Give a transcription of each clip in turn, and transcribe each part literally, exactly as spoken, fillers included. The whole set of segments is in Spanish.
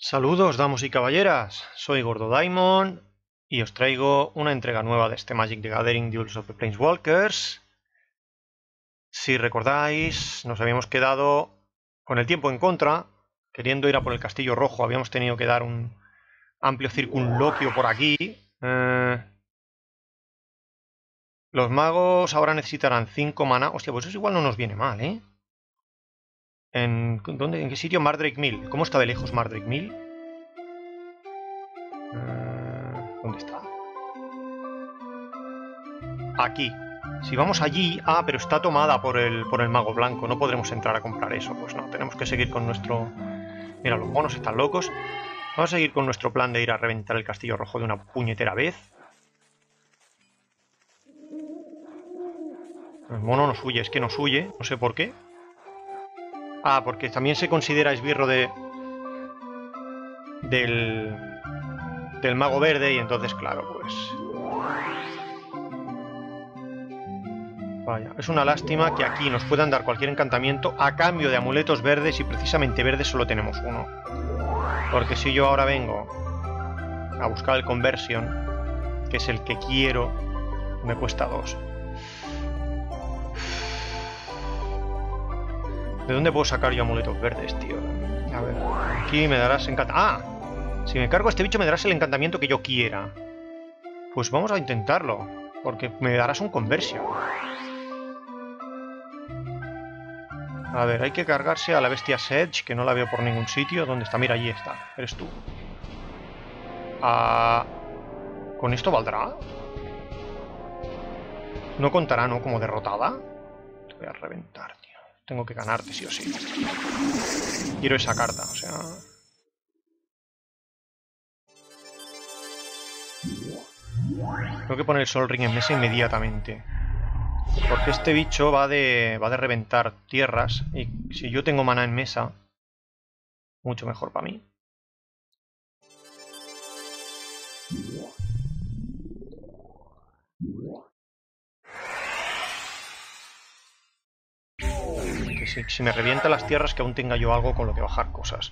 Saludos, damas y caballeras, soy Gordo Daimon y os traigo una entrega nueva de este Magic the Gathering Duels of the Planeswalkers. Si recordáis, nos habíamos quedado con el tiempo en contra, queriendo ir a por el Castillo Rojo. Habíamos tenido que dar un amplio circunloquio por aquí. Eh... Los magos ahora necesitarán cinco mana. Hostia, pues eso igual no nos viene mal, ¿eh? ¿En, ¿dónde, ¿en qué sitio? Mardrake Mill. ¿Cómo está de lejos Mardrake Mill? ¿Dónde está? Aquí. Si vamos allí... Ah, pero está tomada por el, por el mago blanco. No podremos entrar a comprar eso. Pues no, tenemos que seguir con nuestro... Mira, los monos están locos. Vamos a seguir con nuestro plan de ir a reventar el Castillo Rojo de una puñetera vez. El mono nos huye, es que nos huye. No sé por qué. Ah, porque también se considera esbirro de... Del... Del mago verde y entonces, claro, pues... Vaya, es una lástima que aquí nos puedan dar cualquier encantamiento a cambio de amuletos verdes y precisamente verdes solo tenemos uno. Porque si yo ahora vengo a buscar el Conversion, que es el que quiero, me cuesta dos. ¿De dónde puedo sacar yo amuletos verdes, tío? A ver, aquí me darás encantamiento. ¡Ah! Si me cargo a este bicho me darás el encantamiento que yo quiera. Pues vamos a intentarlo, porque me darás un Conversion. A ver, hay que cargarse a la bestia Sedge, que no la veo por ningún sitio. ¿Dónde está? Mira, allí está. Eres tú. Ah, ¿con esto valdrá? ¿No contará, no? Como derrotada. Te voy a reventar, tío. Tengo que ganarte, sí o sí. Quiero esa carta, o sea... Tengo que poner el Sol Ring en mesa inmediatamente. Porque este bicho va de, va de reventar tierras. Y si yo tengo mana en mesa, mucho mejor para mí. Que si, si me revienta las tierras, que aún tenga yo algo con lo que bajar cosas.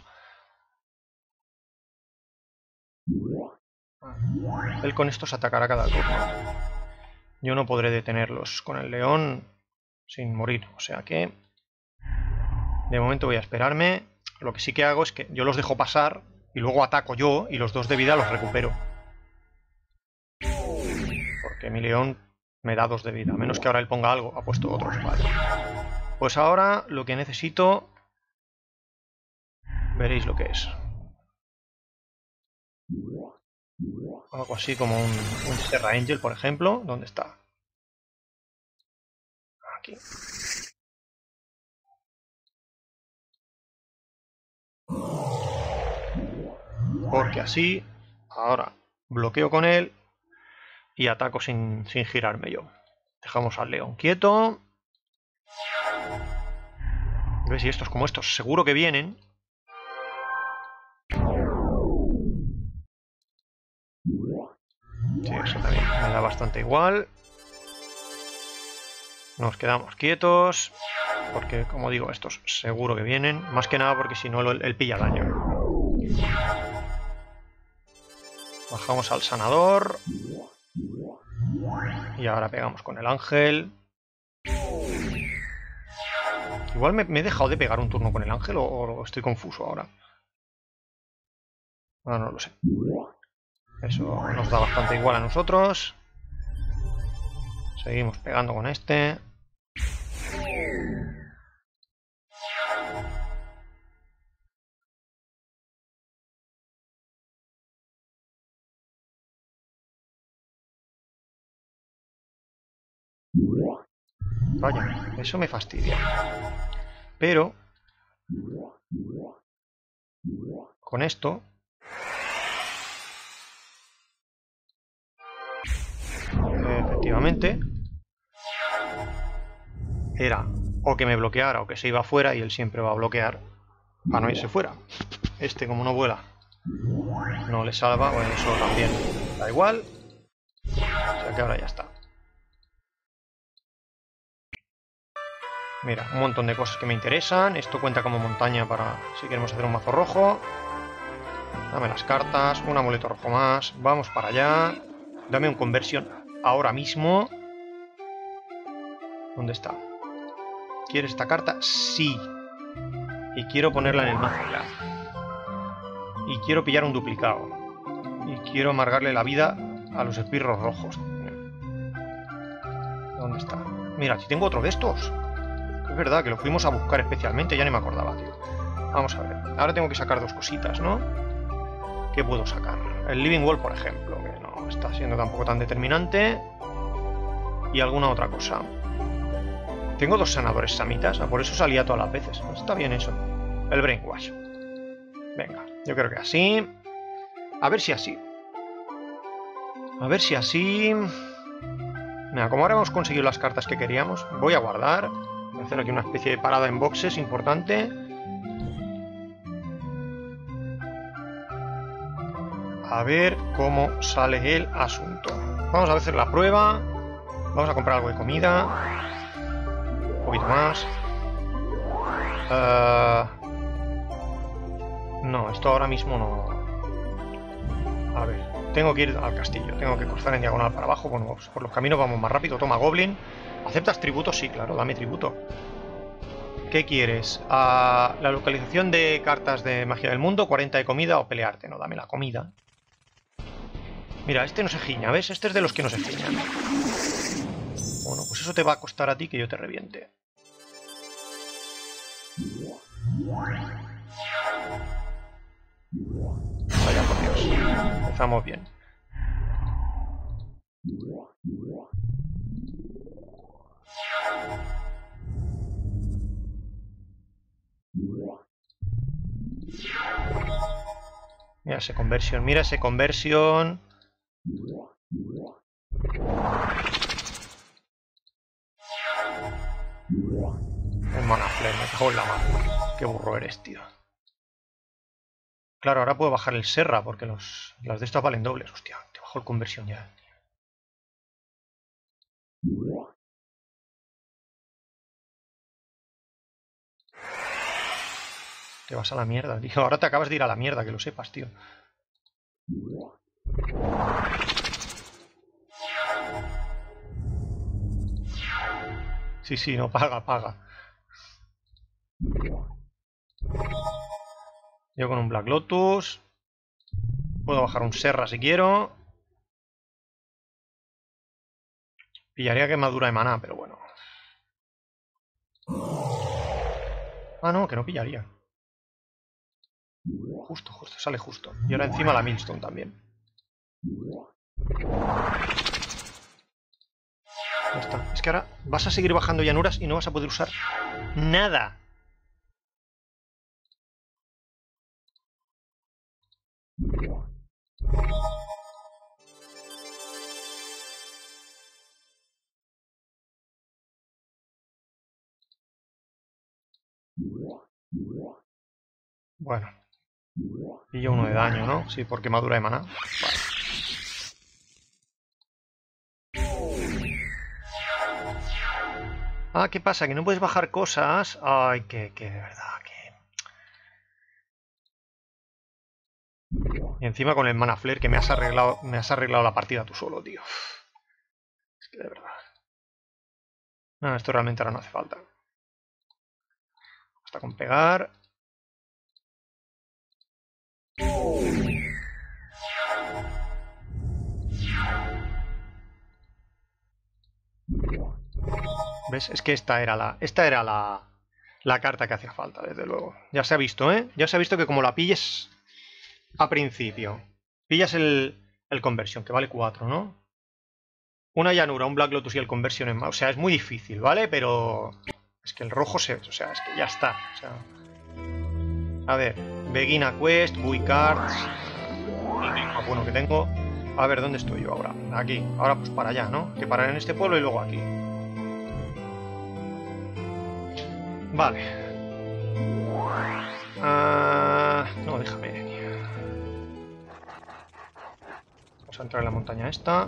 Él con estos atacará cada turno. Yo no podré detenerlos con el león sin morir. O sea que... De momento voy a esperarme. Lo que sí que hago es que yo los dejo pasar y luego ataco yo y los dos de vida los recupero. Porque mi león me da dos de vida. A menos que ahora él ponga algo. Ha puesto otros. Vale. Pues ahora lo que necesito... Veréis lo que es. Algo así como un, un Serra Angel, por ejemplo. ¿Dónde está? Aquí. Porque así, ahora bloqueo con él y ataco sin, sin girarme yo. Dejamos al león quieto. ¿Ves? Y estos como estos seguro que vienen. Sí, eso también me da bastante igual. Nos quedamos quietos. Porque, como digo, estos seguro que vienen. Más que nada porque si no, él, él pilla daño. Bajamos al sanador. Y ahora pegamos con el ángel. Igual me, me he dejado de pegar un turno con el ángel o, o estoy confuso ahora. No, no lo sé. Eso nos da bastante igual a nosotros. Seguimos pegando con este. Vaya, eso me fastidia. Pero con esto efectivamente era o que me bloqueara o que se iba fuera, y él siempre va a bloquear para no irse fuera. Este, como no vuela, no le salva. Bueno, eso también da igual. O sea que ahora ya está. Mira, un montón de cosas que me interesan. Esto cuenta como montaña para si queremos hacer un mazo rojo. Dame las cartas, un amuleto rojo más. Vamos para allá. Dame un conversión ahora mismo. ¿Dónde está? ¿Quieres esta carta? Sí. Y quiero ponerla en el mazo ya. Y quiero pillar un duplicado. Y quiero amargarle la vida a los esbirros rojos. ¿Dónde está? Mira, aquí tengo otro de estos. Es verdad que lo fuimos a buscar especialmente, ya ni me acordaba, tío. Vamos a ver. Ahora tengo que sacar dos cositas, ¿no? ¿Qué puedo sacar? El Living Wall, por ejemplo, que no está siendo tampoco tan determinante. Y alguna otra cosa. Tengo dos sanadores samitas, por eso salía todas las veces. Está bien eso. El Brainwash. Venga, yo creo que así. A ver si así. A ver si así... Mira, como ahora hemos conseguido las cartas que queríamos, voy a guardar. Voy a hacer aquí una especie de parada en boxes importante. A ver cómo sale el asunto. Vamos a hacer la prueba. Vamos a comprar algo de comida. Un poquito más. Uh... No, esto ahora mismo no. A ver, tengo que ir al castillo. Tengo que cruzar en diagonal para abajo. Bueno, por los caminos vamos más rápido. Toma, Goblin. ¿Aceptas tributo? Sí, claro, dame tributo. ¿Qué quieres? Uh, la localización de cartas de magia del mundo, cuarenta de comida o pelearte. No, dame la comida. Mira, este no se giña, ¿ves? Este es de los que no se giñan. Bueno, pues eso te va a costar a ti que yo te reviente. Vaya por Dios. Empezamos bien. Mira ese conversión, mira ese conversión. El Mana Flare, me cago en la mano. Qué burro eres, tío. Claro, ahora puedo bajar el Serra porque los, las de estas valen dobles. Hostia, te bajo el conversión ya. Te vas a la mierda, tío. Ahora te acabas de ir a la mierda, que lo sepas, tío. Sí, sí, no, paga, paga. Yo con un Black Lotus. Puedo bajar un Serra si quiero. Pillaría quemadura de maná, pero bueno. Ah, no, que no pillaría. Justo, justo, sale justo. Y ahora encima la Millstone también. Ya está. Es que ahora vas a seguir bajando llanuras y no vas a poder usar nada. Bueno. Y yo uno de daño, ¿no? Sí, por quemadura de maná. Vale. Ah, ¿qué pasa? ¿Que no puedes bajar cosas? Ay, que, que de verdad, que... Y encima con el Mana Flare que me has arreglado, me has arreglado la partida tú solo, tío. Es que de verdad. No, esto realmente ahora no hace falta. Basta con pegar. ¿Ves? Es que esta era la, esta era la, la carta que hacía falta, desde luego. Ya se ha visto, ¿eh? Ya se ha visto que como la pilles a principio, pillas el, el conversión, que vale cuatro, ¿no? Una llanura, un Black Lotus y el conversión en más. O sea, es muy difícil, ¿vale? Pero es que el rojo se... O sea, es que ya está. O sea... A ver, Begin a Quest, Bui Cards. El más bueno que tengo. A ver, ¿dónde estoy yo ahora? Aquí. Ahora pues para allá, ¿no? Que parar en este pueblo y luego aquí. Vale. Uh, no, déjame. Vamos a entrar en la montaña esta.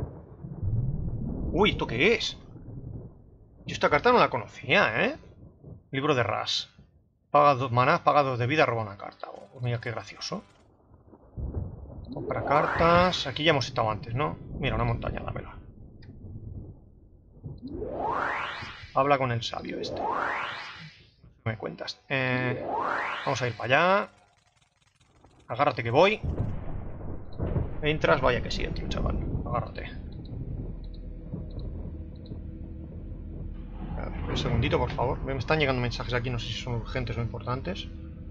Uy, ¿esto qué es? Yo esta carta no la conocía, ¿eh? Libro de Ras. Paga dos manás, paga dos de vida, roba una carta. Oh, mira qué gracioso. Compra cartas. Aquí ya hemos estado antes, ¿no? Mira, una montaña, dámela. Habla con el sabio este. ¿Qué me cuentas? Eh, vamos a ir para allá. Agárrate que voy. Entras, vaya que sí entro, chaval. Agárrate. A ver, un segundito, por favor. Me están llegando mensajes aquí, no sé si son urgentes o importantes.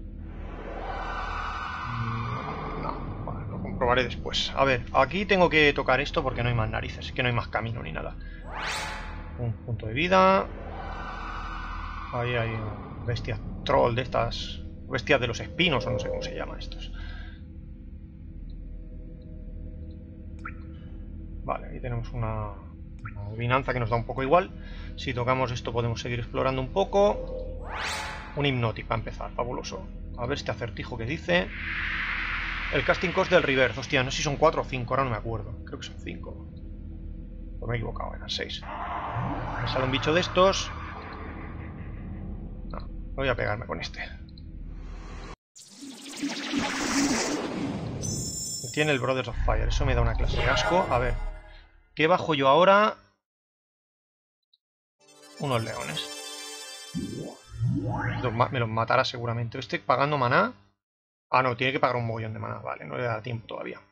No, vale, lo comprobaré después. A ver, aquí tengo que tocar esto porque no hay más narices, que no hay más camino ni nada. Un punto de vida. Ahí hay bestias troll de estas. Bestias de los espinos, o no sé cómo se llaman estos. Vale, ahí tenemos una, una adivinanza que nos da un poco igual. Si tocamos esto podemos seguir explorando un poco. Un hipnotic para empezar, fabuloso. A ver este acertijo que dice. El casting cost del reverse. Hostia, no sé si son cuatro o cinco, ahora no me acuerdo. Creo que son cinco. Pues me he equivocado, eran seis. Me sale un bicho de estos. No, voy a pegarme con este. Tiene el Brothers of Fire, eso me da una clase de asco. A ver, ¿qué bajo yo ahora? Unos leones. Me los matará seguramente. ¿Este pagando maná? Ah, no, tiene que pagar un mogollón de maná. Vale, no le da tiempo todavía.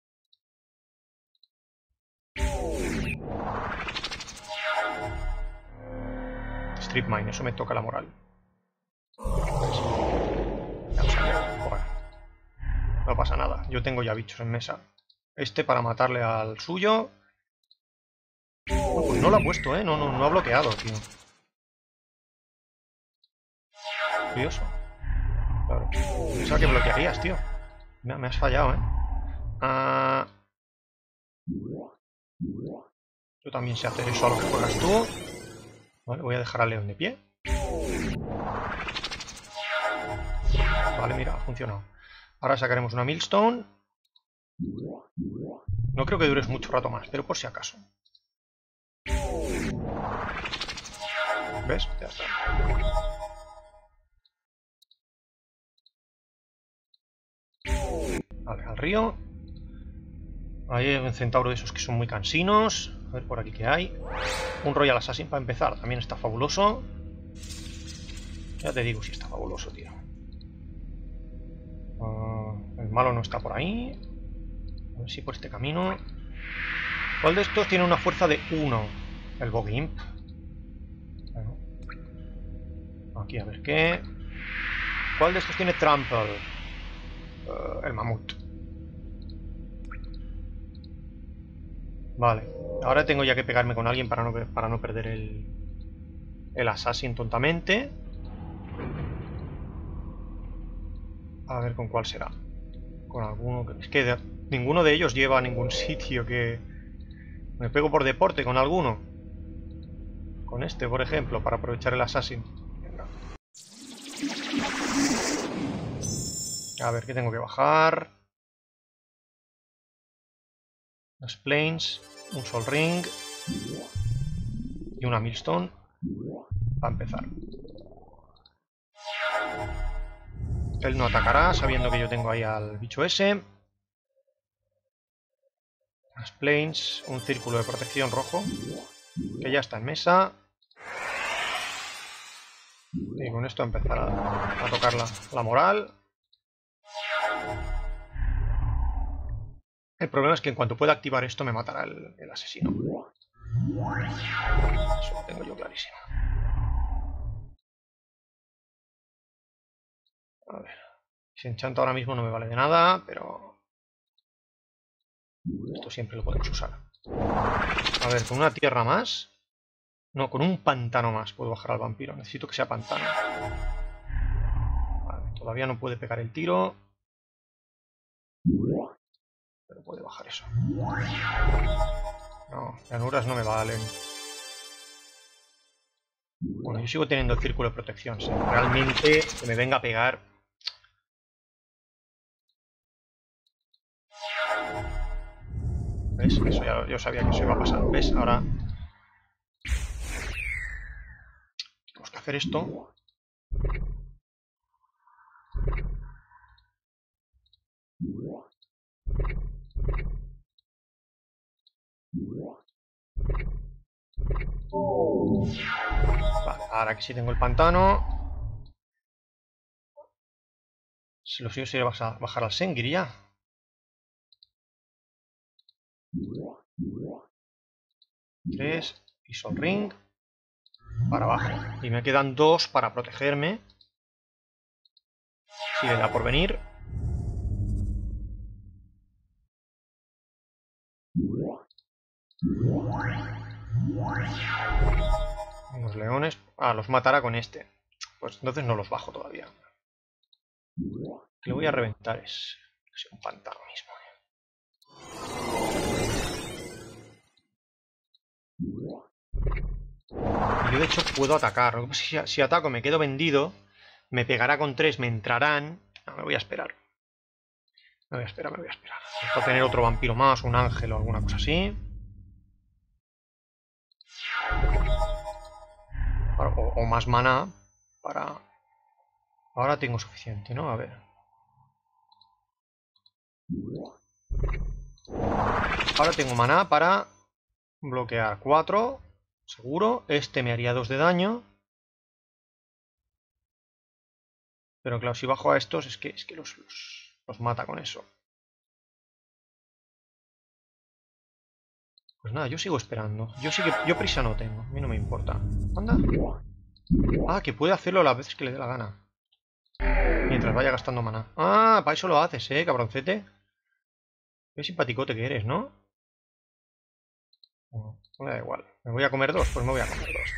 Strip Mine, eso me toca la moral. No pasa nada, yo tengo ya bichos en mesa. Este para matarle al suyo. Oh, pues no lo ha puesto, ¿eh? No, no, no ha bloqueado, tío. Curioso. Claro. Pensaba que bloquearías, tío. Me, me has fallado, ¿eh? Ah... Yo también sé hacer eso a lo que juegas tú. Vale, voy a dejar al león de pie. Vale, mira, ha funcionado. Ahora sacaremos una Millstone. No creo que dures mucho rato más, pero por si acaso. ¿Ves? Ya está. Vale, al río. Ahí hay un centauro de esos que son muy cansinos. A ver por aquí qué hay. Un Royal Assassin para empezar. También está fabuloso. Ya te digo si está fabuloso, tío. Uh, el malo no está por ahí. A ver si por este camino. ¿Cuál de estos tiene una fuerza de uno? El Bog Imp. Bueno. Aquí a ver qué. ¿Cuál de estos tiene Trample? Uh, el mamut. Vale. Ahora tengo ya que pegarme con alguien para no, para no perder el, el Assassin tontamente. A ver con cuál será. Con alguno que... Es que de... ninguno de ellos lleva a ningún sitio que... Me pego por deporte con alguno. Con este, por ejemplo, para aprovechar el Assassin. Venga. A ver, ¿qué tengo que bajar? Las Plains, un Sol Ring y una Millstone para empezar. Él no atacará, sabiendo que yo tengo ahí al bicho ese. Las Plains, un círculo de protección rojo, que ya está en mesa. Y con esto empezar a, a tocar la, la moral. El problema es que en cuanto pueda activar esto me matará el, el asesino. Eso lo tengo yo clarísimo. A ver. Si enchanta ahora mismo no me vale de nada, pero... esto siempre lo podemos usar. A ver, con una tierra más... No, con un pantano más puedo bajar al vampiro. Necesito que sea pantano. Vale, todavía no puede pegar el tiro. Pero puede bajar eso. No, llanuras no me valen. Bueno, yo sigo teniendo el círculo de protección. Si realmente que me venga a pegar... ¿Ves? Eso ya yo sabía que eso iba a pasar. ¿Ves? Ahora... tenemos que hacer esto. Vale, ahora que sí tengo el pantano. Si lo suyo sería bajar al Sengir ya. Tres y Sol Ring para abajo. Y me quedan dos para protegerme. Si le da por venir. Los leones. Ah, los matará con este. Pues entonces no los bajo todavía. Que le voy a reventar es, es un pantano mismo. Yo de hecho puedo atacar. Lo que pasa es que si, si ataco me quedo vendido. Me pegará con tres, me entrarán. No, me voy a esperar. Me voy a esperar, me voy a esperar. Para tener otro vampiro más, un ángel o alguna cosa así. O, o más maná para... Ahora tengo suficiente, ¿no? A ver. Ahora tengo maná para bloquear cuatro. Seguro. Este me haría dos de daño. Pero claro, si bajo a estos es que, es que los, los, los mata con eso. Pues nada, yo sigo esperando. Yo sí que, yo prisa no tengo. A mí no me importa. Anda. Ah, que puede hacerlo las veces que le dé la gana. Mientras vaya gastando maná. Ah, para eso lo haces, eh, cabroncete. Qué simpaticote que eres, ¿no? Bueno, me da igual. ¿Me voy a comer dos? Pues me voy a comer dos.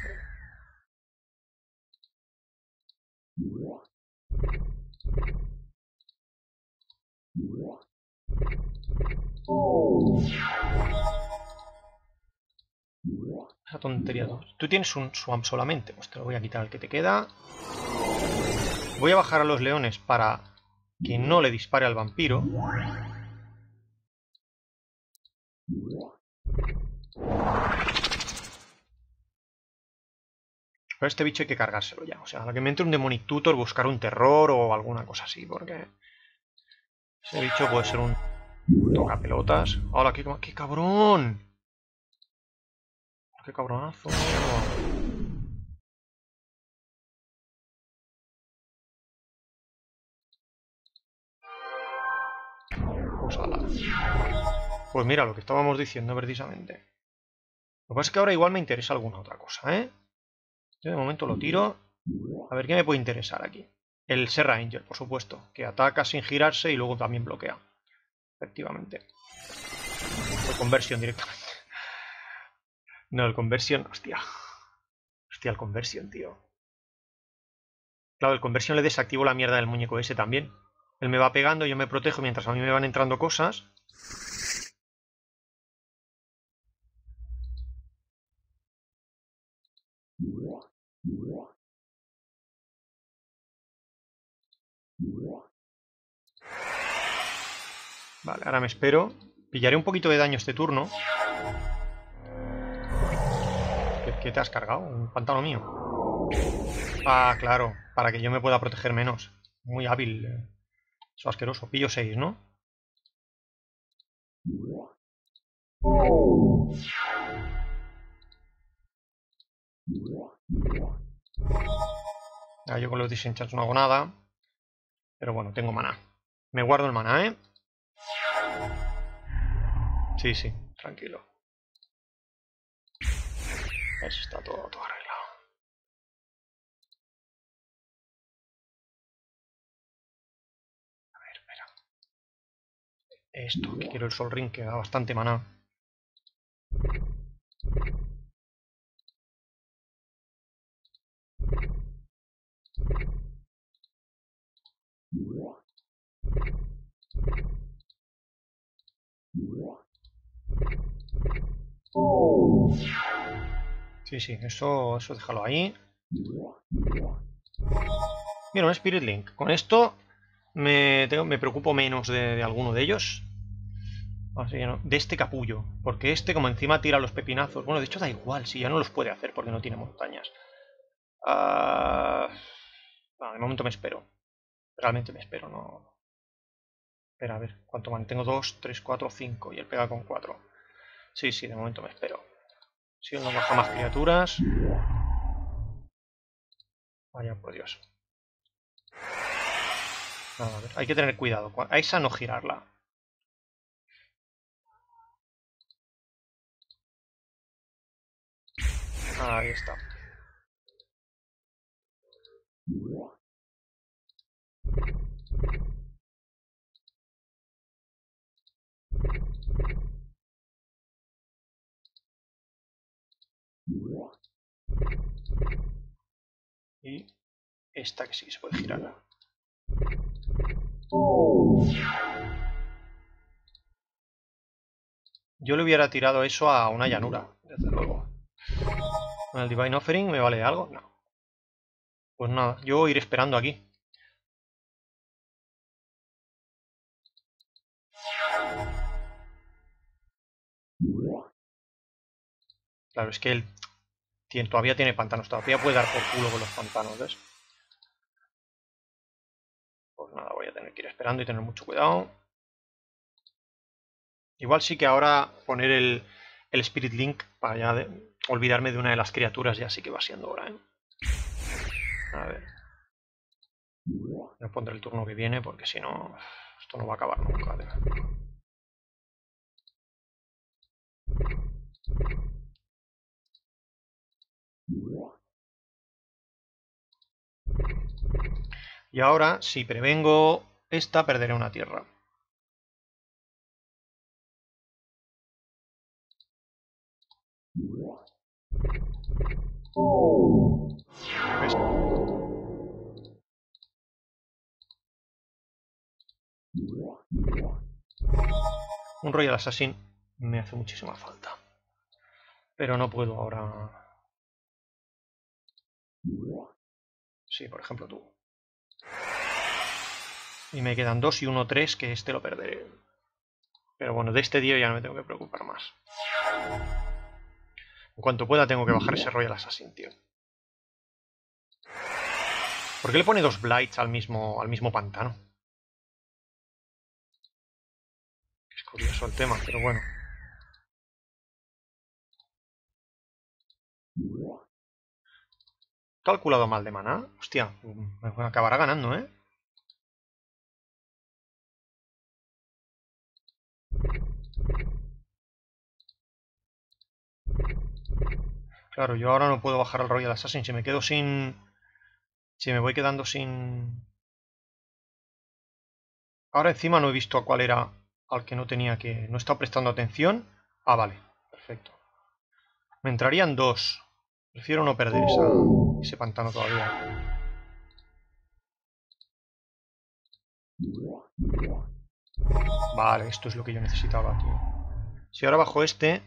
Esa tontería. Tú tienes un swamp solamente. Pues te lo voy a quitar el que te queda. Voy a bajar a los leones para que no le dispare al vampiro. Pero este bicho hay que cargárselo ya. O sea, a la que me entre un Demonic Tutor, buscar un terror o alguna cosa así. Porque ese bicho puede ser un tocapelotas. ¡Hola, qué, qué cabrón! ¡Qué cabronazo! Pues, ala. Pues mira, lo que estábamos diciendo precisamente. Lo que pasa es que ahora igual me interesa alguna otra cosa, ¿eh? Yo de momento lo tiro. A ver qué me puede interesar aquí. El Serra Angel, por supuesto, que ataca sin girarse y luego también bloquea. Efectivamente. O conversión directamente. No, el conversión, hostia. Hostia, el conversión, tío. Claro, el conversión le desactivo la mierda del muñeco ese también. Él me va pegando, yo me protejo mientras a mí me van entrando cosas. Vale, ahora me espero. Pillaré un poquito de daño este turno. ¿Qué, qué te has cargado? ¿Un pantano mío? Ah, claro. Para que yo me pueda proteger menos. Muy hábil. Eso asqueroso. Pillo seis, ¿no? Ah, yo con los disenchants no hago nada. Pero bueno, tengo maná. Me guardo el maná, ¿eh? Sí, sí, tranquilo. Eso está todo, todo arreglado. A ver, espera. Esto, que quiero el Sol Ring, que da bastante maná. Sí, sí, eso, eso déjalo ahí. Mira, un Spirit Link. Con esto me, tengo, me preocupo menos de, de alguno de ellos. Así que no, de este capullo. Porque este, como encima tira los pepinazos. Bueno, de hecho da igual, si ya no los puede hacer porque no tiene montañas. Uh... No, de momento me espero. Realmente me espero, no. Espera, a ver, ¿cuánto mantengo? dos, tres, cuatro, cinco. Y él pega con cuatro. Sí, sí, de momento me espero. Si él no baja más criaturas... Vaya por Dios. Nada, a ver, hay que tener cuidado. A esa no girarla. Ahí está. Y esta que sí se puede girar. Yo le hubiera tirado eso a una llanura, desde luego. ¿Con el Divine Offering me vale algo? No. Pues nada, yo voy a ir esperando aquí. Claro, es que él tiene, todavía tiene pantanos, todavía puede dar por culo con los pantanos, ¿ves? Pues nada, voy a tener que ir esperando y tener mucho cuidado. Igual sí que ahora poner el, el Spirit Link para ya de, olvidarme de una de las criaturas ya sí que va siendo hora, ¿eh? A ver. Voy a pondré el turno que viene porque si no, esto no va a acabar nunca. ¿Eh? Y ahora, si prevengo esta, perderé una tierra. ¿Ves? Un Royal Assassin me hace muchísima falta. Pero no puedo ahora... Sí, por ejemplo tú. Y me quedan dos y uno, tres, que este lo perderé. Pero bueno, de este día ya no me tengo que preocupar más. En cuanto pueda tengo que bajar ese Royal Assassin, tío. ¿Por qué le pone dos Blights al mismo, al mismo pantano? Es curioso el tema, pero bueno. Calculado mal de maná. Hostia, me acabará ganando, ¿eh? Claro, yo ahora no puedo bajar al Royal Assassin. Si me quedo sin... Si me voy quedando sin... Ahora encima no he visto a cuál era al que no tenía que... No he estado prestando atención. Ah, vale. Perfecto. Me entrarían dos. Prefiero no perder esa, ese pantano todavía. Vale, esto es lo que yo necesitaba, tío. Si ahora bajo este...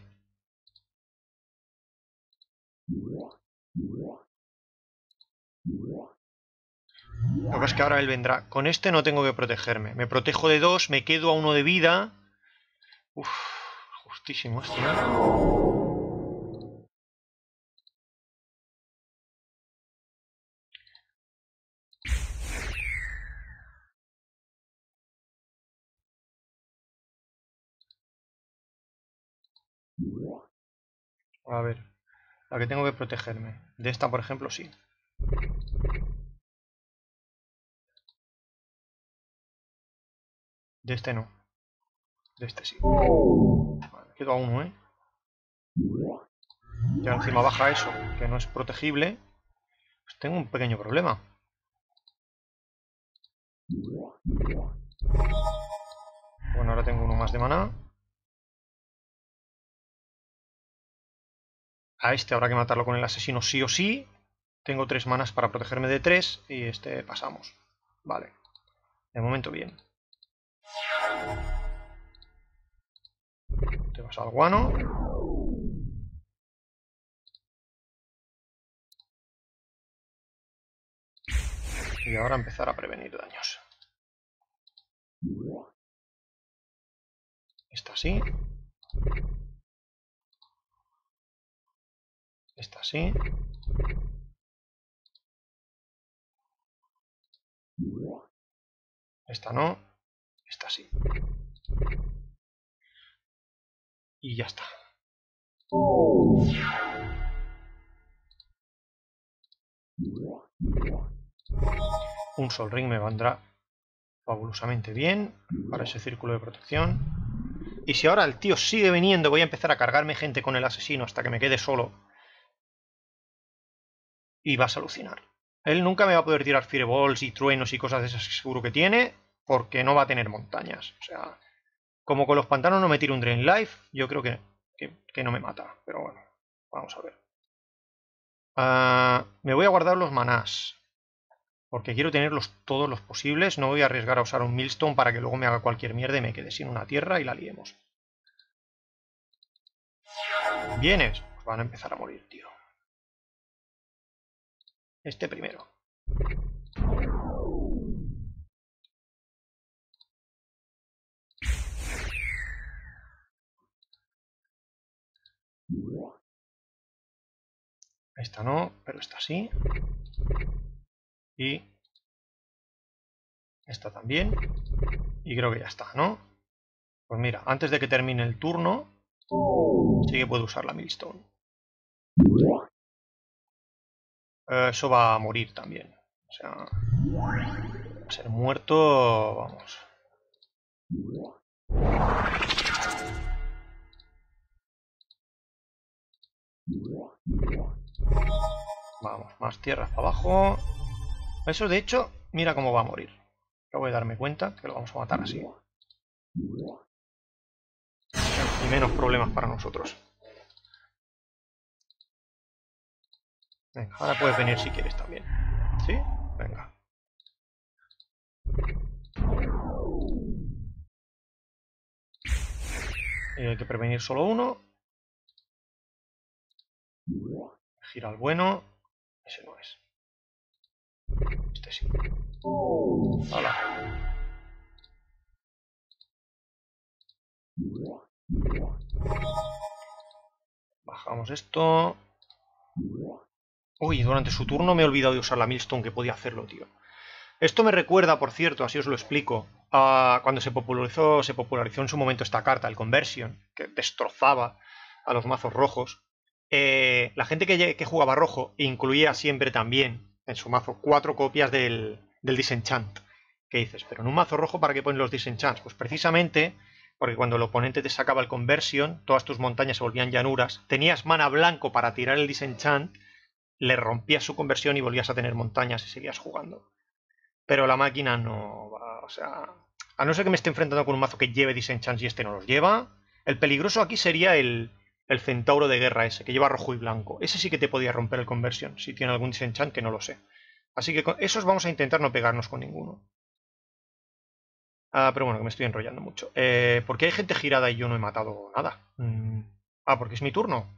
Lo que pasa es que ahora él vendrá. Con este no tengo que protegerme. Me protejo de dos, me quedo a uno de vida. Uf, justísimo esto, ¿no? A ver, la que tengo que protegerme. De esta, por ejemplo, sí. De este no. De este sí. Vale, quedo a uno, ¿eh? Y ahora encima baja eso, que no es protegible. Pues tengo un pequeño problema. Bueno, ahora tengo uno más de maná. A este habrá que matarlo con el asesino sí o sí. Tengo tres manas para protegerme de tres. Y este pasamos. Vale. De momento bien. Te vas al guano. Y ahora empezar a prevenir daños. Esta sí. Esta sí. Esta no. Esta sí. Y ya está. Un Sol Ring me vendrá fabulosamente bien para ese círculo de protección. Y si ahora el tío sigue viniendo, voy a empezar a cargarme gente con el asesino hasta que me quede solo. Y vas a alucinar. Él nunca me va a poder tirar fireballs y truenos y cosas de esas que seguro que tiene, porque no va a tener montañas. O sea, como con los pantanos no me tiro un Drain Life, yo creo que, que, que no me mata. Pero bueno, vamos a ver. Uh, me voy a guardar los manás, porque quiero tenerlos todos los posibles. No voy a arriesgar a usar un Millstone para que luego me haga cualquier mierda y me quede sin una tierra y la liemos. ¿Vienes? Pues van a empezar a morir, tío. Este primero. Esta no, pero esta sí. Y esta también. Y creo que ya está, ¿no? Pues mira, antes de que termine el turno, sí que puedo usar la Millstone. Eh, eso va a morir también. O sea, va a ser muerto, vamos. Vamos, más tierras para abajo. Eso, de hecho, mira cómo va a morir. Acabo de darme cuenta que lo vamos a matar así. Y menos problemas para nosotros. Venga, ahora puedes venir si quieres también. ¿Sí? Venga. Y hay que prevenir solo uno. Gira al bueno. Ese no es. Este sí. ¡Hala! Bajamos esto. Uy, durante su turno me he olvidado de usar la Millstone, que podía hacerlo, tío. Esto me recuerda, por cierto, así os lo explico, a cuando se popularizó, se popularizó en su momento esta carta, el Conversion, que destrozaba a los mazos rojos. Eh, la gente que, que jugaba rojo incluía siempre también en su mazo cuatro copias del, del Disenchant. ¿Qué dices? Pero en un mazo rojo, ¿para qué ponen los Disenchants? Pues precisamente porque cuando el oponente te sacaba el Conversion, todas tus montañas se volvían llanuras, tenías mana blanco para tirar el Disenchant, le rompías su conversión y volvías a tener montañas y seguías jugando. Pero la máquina no va, o sea, a no ser que me esté enfrentando con un mazo que lleve Disenchants y este no los lleva, el peligroso aquí sería el, el centauro de guerra ese, que lleva rojo y blanco. Ese sí que te podía romper el conversion, si tiene algún Disenchant, que no lo sé. Así que con esos vamos a intentar no pegarnos con ninguno. Ah, pero bueno, que me estoy enrollando mucho. Eh, ¿Por qué hay gente girada y yo no he matado nada? Mm. Ah, porque es mi turno.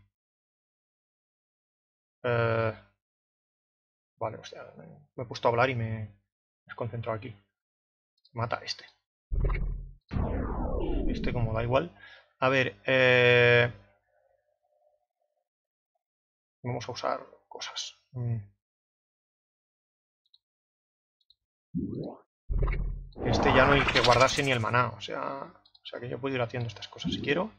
Eh... Vale, hostia, me he puesto a hablar y me he desconcentrado aquí. Mata a este. Este como da igual. A ver, eh... vamos a usar cosas. Este ya no hay que guardarse ni el maná, o sea, o sea que yo puedo ir haciendo estas cosas si quiero.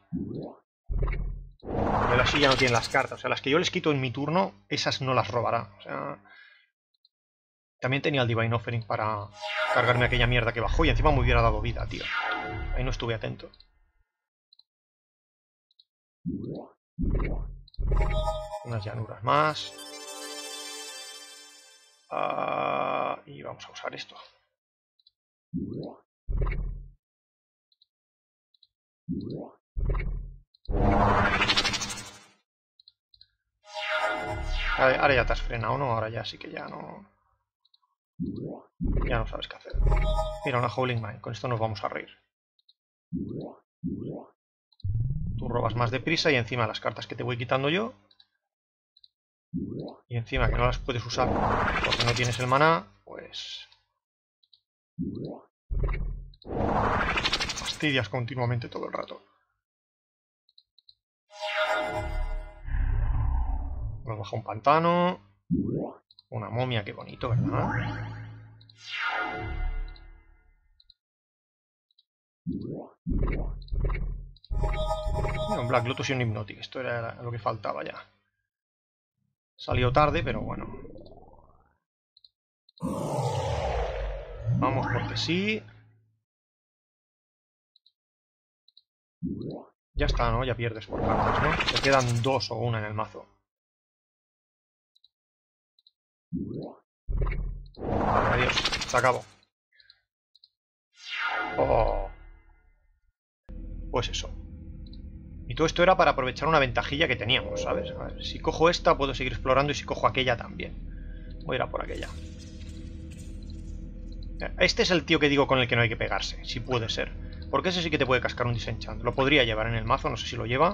Él así ya no tiene las cartas, o sea, las que yo les quito en mi turno, esas no las robará. O sea, también tenía el Divine Offering para cargarme aquella mierda que bajó y encima me hubiera dado vida, tío. Ahí no estuve atento. Unas llanuras más. Uh, y vamos a usar esto. Ahora ya te has frenado, ¿no? Ahora ya sí que ya no... Ya no sabes qué hacer. Mira, una Howling Mine. Con esto nos vamos a reír. Tú robas más deprisa y encima las cartas que te voy quitando yo. Y encima que no las puedes usar porque no tienes el maná, pues... fastidias continuamente todo el rato. Nos baja un pantano. Una momia, qué bonito, ¿verdad? Mira, un Black Lotus y un Hypnotic. Esto era lo que faltaba ya. Salió tarde, pero bueno. Vamos porque sí. Ya está, ¿no? Ya pierdes por cartas, ¿no? Te quedan dos o una en el mazo. Vale, adiós. Se acabó. Oh. Pues eso. Y todo esto era para aprovechar una ventajilla que teníamos, ¿sabes? A ver, si cojo esta puedo seguir explorando y si cojo aquella también. Voy a ir a por aquella. Este es el tío que digo con el que no hay que pegarse, si puede ser. Porque ese sí que te puede cascar un disenchant. Lo podría llevar en el mazo, no sé si lo lleva.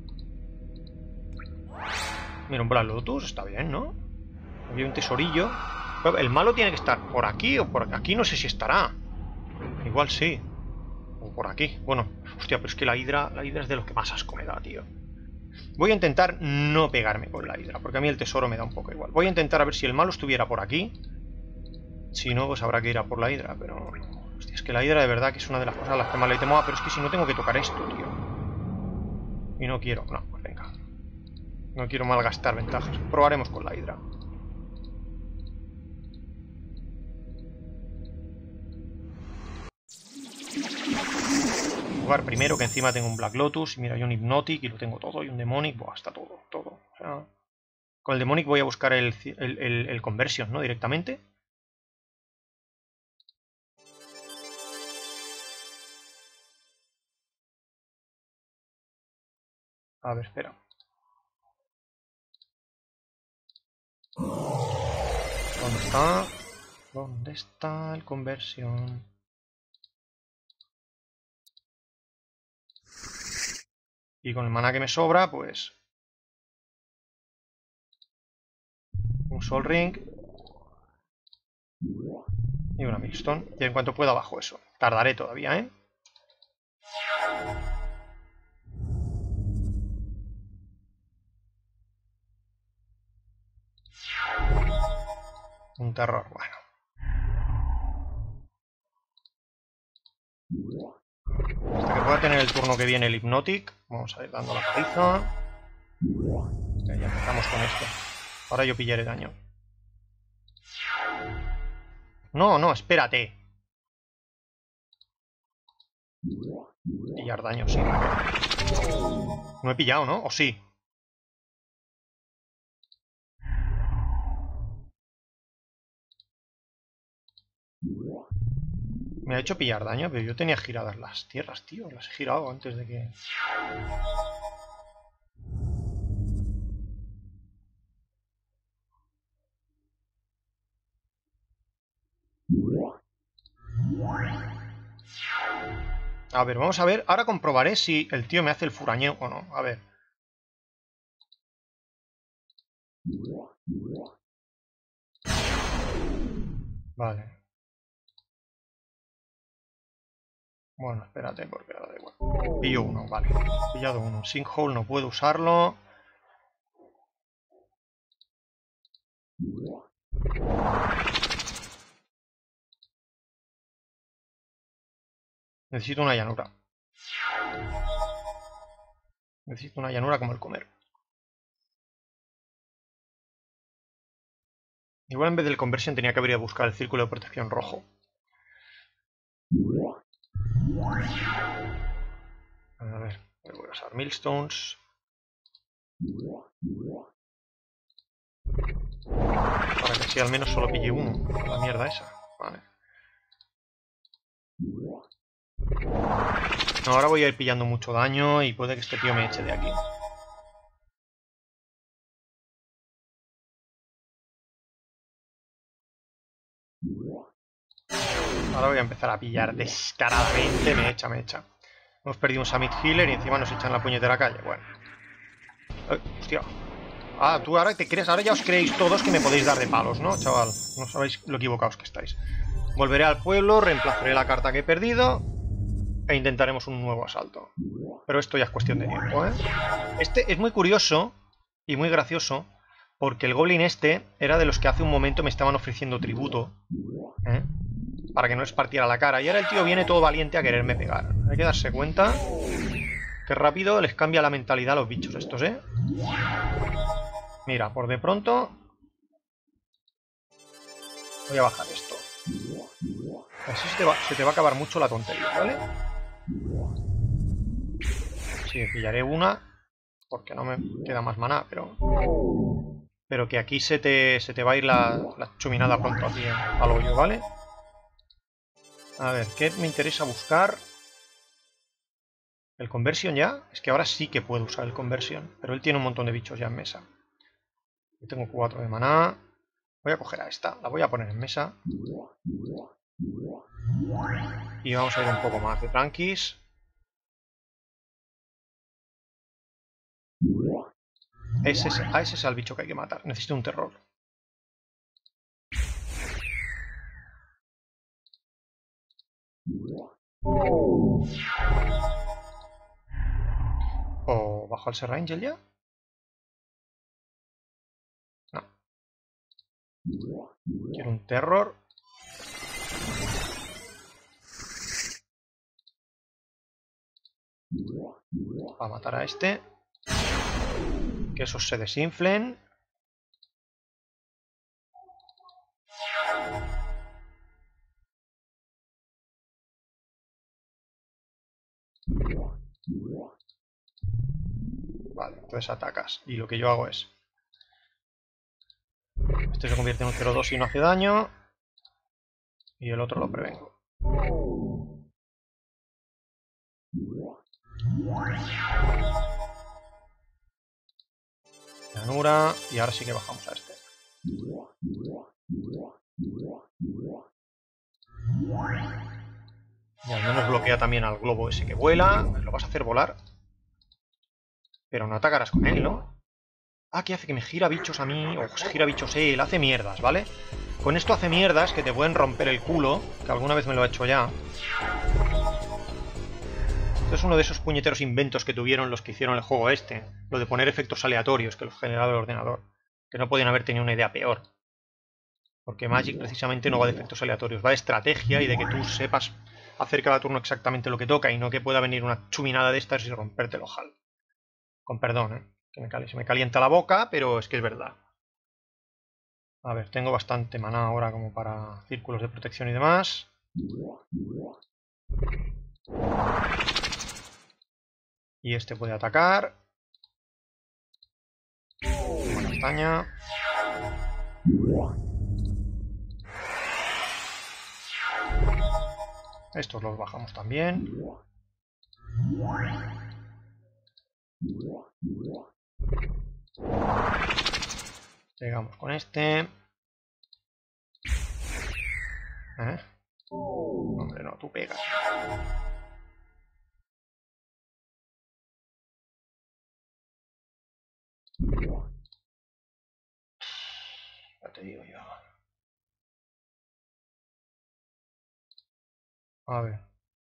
Mira, un Black Lotus, está bien, ¿no? Había un tesorillo. Pero el malo tiene que estar por aquí o por aquí. Aquí no sé si estará. Igual sí. O por aquí. Bueno, hostia, pero es que la hidra, la hidra es de los que más asco me da, tío. Voy a intentar no pegarme con la hidra, porque a mí el tesoro me da un poco igual. Voy a intentar a ver si el malo estuviera por aquí. Si no, pues habrá que ir a por la hidra, pero... Hostia, es que la hidra de verdad que es una de las cosas a las que más le temo. Ah, pero es que si no tengo que tocar esto, tío. Y no quiero... No, pues venga. No quiero malgastar ventajas. Probaremos con la hidra. Jugar primero, que encima tengo un Black Lotus. Y mira, hay un Hypnotic y lo tengo todo. Y un Demonic. Buah, está todo, todo. O sea, con el Demonic voy a buscar el, el, el, el Conversion, ¿no? Directamente. A ver, espera. ¿Dónde está? ¿Dónde está el Conversion? Y con el maná que me sobra, pues... un Sol Ring. Y una Millstone. Y en cuanto pueda bajo eso. Tardaré todavía, ¿eh? Un terror, bueno. Hasta que pueda tener el turno que viene el Hypnotic. Vamos a ir dando la paliza. Ya empezamos con esto. Ahora yo pillaré daño. No, no, espérate. Pillar daño, sí. No he pillado, ¿no? ¿O sí? Me ha hecho pillar daño, pero yo tenía giradas las tierras, tío. Las he girado antes de que... A ver, vamos a ver. Ahora comprobaré si el tío me hace el furañeo o no. A ver. Vale. Bueno, espérate, porque ahora da igual. Pillo uno, vale. Pillado uno. Sinkhole no puedo usarlo. Necesito una llanura. Necesito una llanura como el comer. Igual en vez del conversion tenía que haber ido a buscar el círculo de protección rojo. A ver, voy a usar Millstones. Para que así al menos solo pille uno. La mierda esa. Vale. No, ahora voy a ir pillando mucho daño y puede que este tío me eche de aquí. Ahora voy a empezar a pillar descaradamente. Me echa, me echa. Hemos perdido un Summit Healer y encima nos echan la puñetera calle. Bueno. Ay, hostia. Ah, tú ahora te crees, ahora ya os creéis todos que me podéis dar de palos, ¿no, chaval? No sabéis lo equivocados que estáis. Volveré al pueblo, reemplazaré la carta que he perdido e intentaremos un nuevo asalto. Pero esto ya es cuestión de tiempo, ¿eh? Este es muy curioso y muy gracioso porque el Goblin este era de los que hace un momento me estaban ofreciendo tributo, ¿eh? Para que no les partiera la cara. Y ahora el tío viene todo valiente a quererme pegar. Hay que darse cuenta que rápido les cambia la mentalidad a los bichos estos, ¿eh? Mira, por de pronto voy a bajar esto. Así se te va, se te va a acabar mucho la tontería, ¿vale? Sí, pillaré una porque no me queda más maná, pero... Pero que aquí se te, se te va a ir la, la chuminada pronto aquí al hoyo, ¿vale? A ver, ¿qué me interesa buscar? ¿El conversion ya? Es que ahora sí que puedo usar el conversion, pero él tiene un montón de bichos ya en mesa. Yo tengo cuatro de maná. Voy a coger a esta, la voy a poner en mesa. Y vamos a ir un poco más de tranquis. Ese es, a ese es el bicho que hay que matar. Necesito un terror. ¿O bajo al Serra Angel ya? No. Quiero un terror. Para matar a este. Que esos se desinflen. Vale, entonces atacas. Y lo que yo hago es... Este se convierte en un cero dos y no hace daño. Y el otro lo prevengo. Llanura. Y ahora sí que bajamos a este. Y al menos bloquea también al globo ese que vuela. Lo vas a hacer volar. Pero no atacarás con él, ¿no? Ah, que hace que me gira bichos a mí. O se gira bichos él. Hace mierdas, ¿vale? Con esto hace mierdas que te pueden romper el culo. Que alguna vez me lo ha hecho ya. Esto es uno de esos puñeteros inventos que tuvieron los que hicieron el juego este. Lo de poner efectos aleatorios que los generaba el ordenador. Que no podían haber tenido una idea peor. Porque Magic precisamente no va de efectos aleatorios. Va de estrategia y de que tú sepas hacer cada turno exactamente lo que toca. Y no que pueda venir una chuminada de estas y romperte el ojal. Con perdón, ¿eh? Que me cali- se me calienta la boca, pero es que es verdad. A ver, tengo bastante maná ahora como para círculos de protección y demás. Y este puede atacar. Una castaña. Estos los bajamos también. Llegamos con este. ¿Eh? Hombre, no, tú pegas. Ya te digo yo. A ver.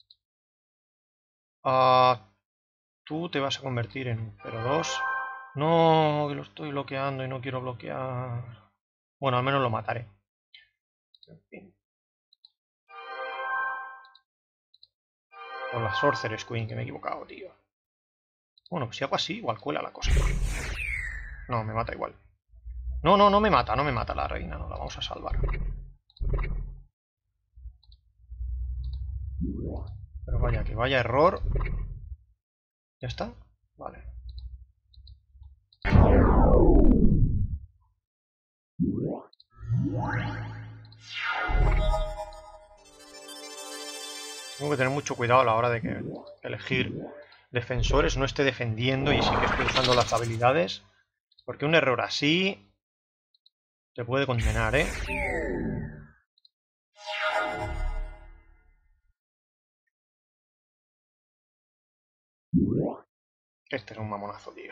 Uh, tú te vas a convertir en un cero dos. No, que lo estoy bloqueando y no quiero bloquear. Bueno, al menos lo mataré. En fin. Por la Sorceress Queen, que me he equivocado, tío. Bueno, pues si hago así, igual cuela la cosa. No, me mata igual. No, no, no me mata, no me mata la reina, no, la vamos a salvar. Pero vaya, que vaya error. ¿Ya está? Vale. Tengo que tener mucho cuidado a la hora de que elegir defensores, no esté defendiendo y sí que esté usando las habilidades. Porque un error así te puede condenar, ¿eh? Este es un mamonazo, tío.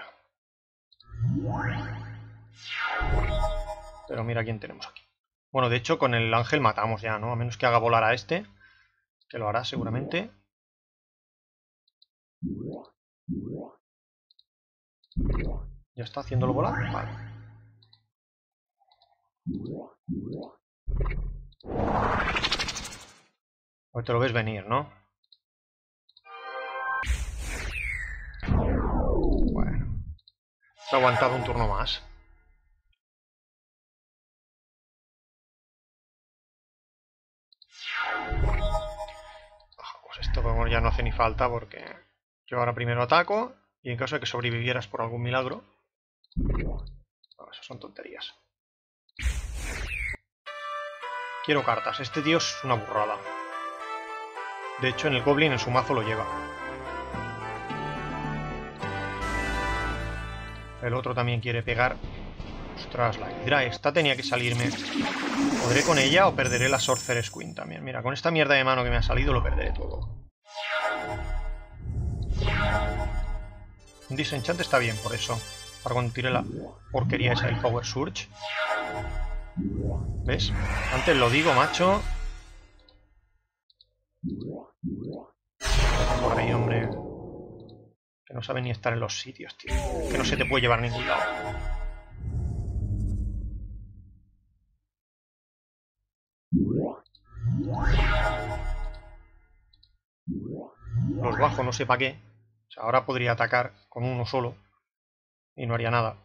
Pero mira quién tenemos aquí. Bueno, de hecho con el ángel matamos ya, ¿no? A menos que haga volar a este. Que lo hará seguramente. ¿Ya está haciéndolo volar? Vale. Hoy te lo ves venir, ¿no? Se ha aguantado un turno más. Pues esto ya no hace ni falta porque yo ahora primero ataco y en caso de que sobrevivieras por algún milagro... No, esas son tonterías. Quiero cartas. Este tío es una burrada. De hecho, en el Goblin en su mazo lo lleva. El otro también quiere pegar. Ostras, la Hidra esta tenía que salirme. ¿Podré con ella o perderé la Sorcerer's Queen también? Mira, con esta mierda de mano que me ha salido lo perderé todo. Un Disenchant está bien por eso. Para cuando tire la porquería esa del Power Surge. ¿Ves? Antes lo digo, macho. Por ahí, hombre. Que no sabe ni estar en los sitios, tío. Que no se te puede llevar a ningún lado. Los bajo no sé para qué. O sea, ahora podría atacar con uno solo. Y no haría nada.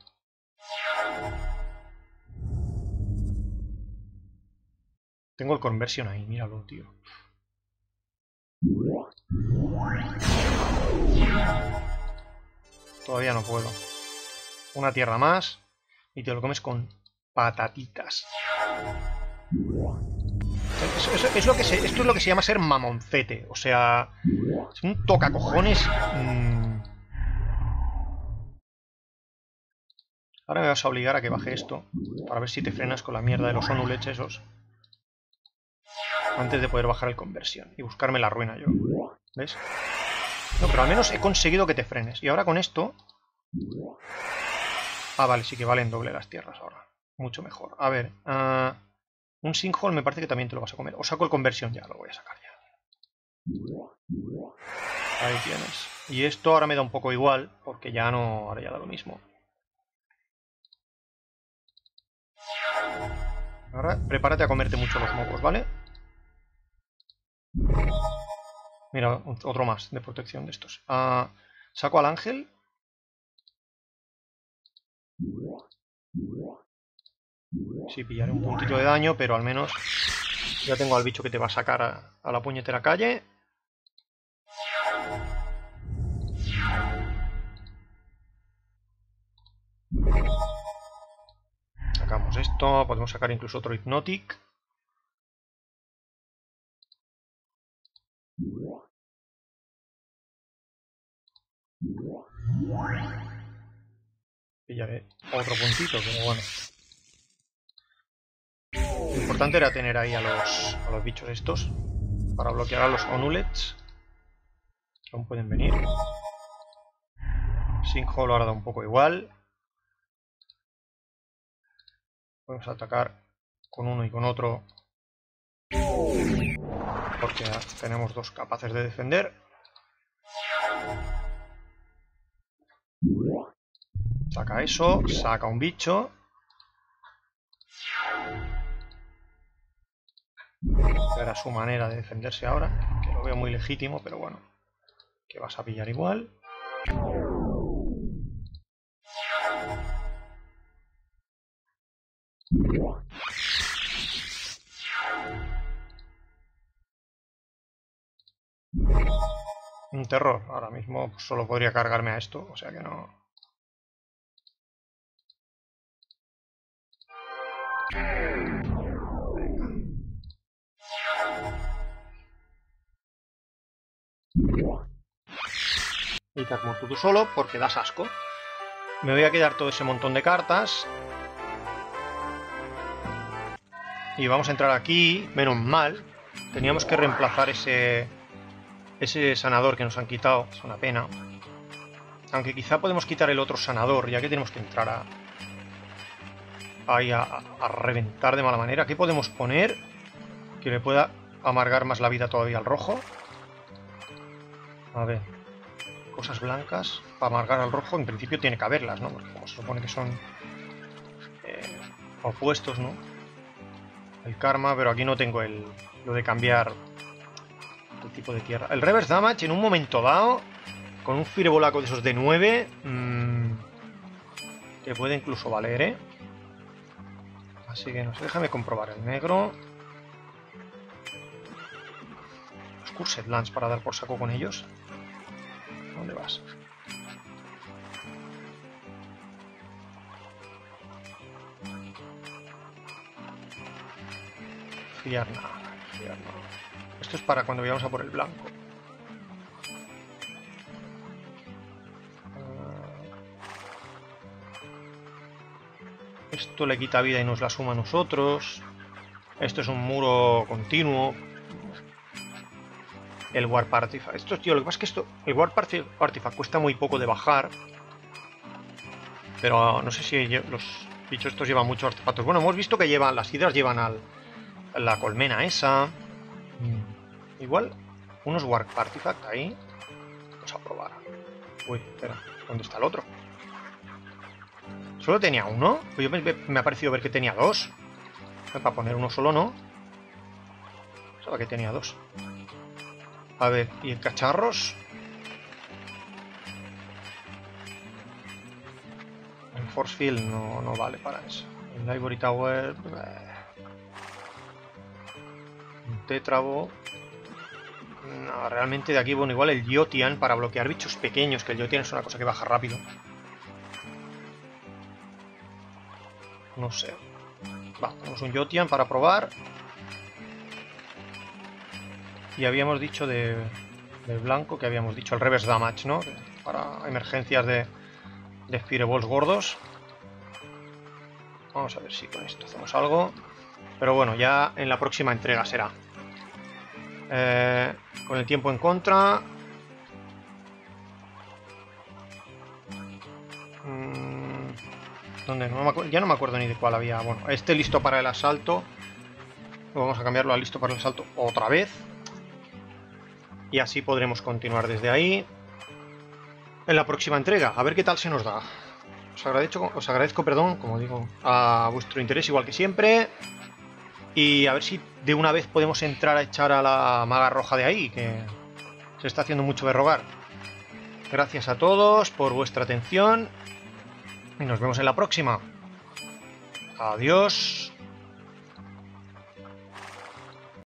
Tengo el Conversion ahí, míralo, tío. Todavía no puedo. Una tierra más y te lo comes con patatitas. Eso, eso, es lo que se, esto es lo que se llama ser mamoncete. O sea, es un tocacojones. Mmm. Ahora me vas a obligar a que baje esto para ver si te frenas con la mierda de los Onulets esos. Antes de poder bajar el Conversión y buscarme la ruina yo. ¿Ves? No, pero al menos he conseguido que te frenes. Y ahora con esto... Ah, vale, sí que valen doble las tierras ahora. Mucho mejor. A ver, uh, un Sinkhole me parece que también te lo vas a comer. O saco el Conversión ya, lo voy a sacar ya. Ahí tienes. Y esto ahora me da un poco igual, porque ya no... Ahora ya da lo mismo. Ahora prepárate a comerte mucho los mocos, ¿vale? Mira, otro más de protección de estos. Uh, saco al ángel. Sí, pillaré un puntito de daño, pero al menos ya tengo al bicho que te va a sacar a, a la puñetera calle. Sacamos esto, podemos sacar incluso otro Hypnotic. Pillaré otro puntito, pero bueno. Lo importante era tener ahí a los, a los bichos estos para bloquear a los Onulets. Que aún pueden venir. Sinkhole ahora da un poco igual. Podemos atacar con uno y con otro. Porque tenemos dos capaces de defender. Saca eso, saca un bicho. Era su manera de defenderse ahora, que lo veo muy legítimo, pero bueno, que vas a pillar igual. Un terror, ahora mismo pues, solo podría cargarme a esto, o sea que no... Y te has muerto tú solo porque das asco. Me voy a quedar todo ese montón de cartas. Y vamos a entrar aquí, menos mal. Teníamos que reemplazar ese, ese sanador que nos han quitado. Es una pena. Aunque quizá podemos quitar el otro sanador, ya que tenemos que entrar a... Ahí a, a reventar de mala manera. ¿Qué podemos poner que le pueda amargar más la vida todavía al rojo? A ver... Cosas blancas para amargar al rojo, en principio tiene que haberlas, ¿no? Porque como se supone que son eh, opuestos, ¿no? El karma, pero aquí no tengo el lo de cambiar el tipo de tierra. El reverse damage en un momento dado, con un firebolaco de esos de nueve, mmm, Que puede incluso valer, ¿eh? Así que no sé, déjame comprobar el negro. Los Cursed Lands para dar por saco con ellos. ¿Dónde vas? Fiar nada, fiar nada. Esto es para cuando vayamos a por el blanco. Esto le quita vida y nos la suma a nosotros. Esto es un muro continuo. El Warp Artifact. Esto, tío, lo que pasa es que esto, el Warp Artifact cuesta muy poco de bajar. Pero no sé si los bichos estos llevan muchos artefactos. Bueno, hemos visto que llevan, las hidras llevan al, a la colmena esa. Mm. Igual, unos Warp Artifact ahí. Vamos a probar. Uy, espera, ¿dónde está el otro? ¿Solo tenía uno? Pues yo me, me ha parecido ver que tenía dos. Para poner uno solo, ¿no? Pensaba que tenía dos. A ver, ¿y el cacharros? El Force Field no, no vale para eso. El Ivory Tower... Eh. Un Tetrabo... No, realmente de aquí, bueno, igual el Yotian para bloquear bichos pequeños, que el Yotian es una cosa que baja rápido. No sé. Va, tenemos un Yotian para probar. Y habíamos dicho de, del blanco, que habíamos dicho el Reverse Damage, ¿no? Para emergencias de, de Fireballs gordos. Vamos a ver si con esto hacemos algo. Pero bueno, ya en la próxima entrega será. Eh, con el tiempo en contra. Mm, ¿dónde? No me acuerdo, ya no me acuerdo ni de cuál había. Bueno, este listo para el asalto. Vamos a cambiarlo a listo para el asalto otra vez. Y así podremos continuar desde ahí. En la próxima entrega. A ver qué tal se nos da. Os agradezco, os agradezco, perdón, como digo, a vuestro interés igual que siempre. Y a ver si de una vez podemos entrar a echar a la maga roja de ahí, que se está haciendo mucho de rogar. Gracias a todos por vuestra atención. Y nos vemos en la próxima. Adiós.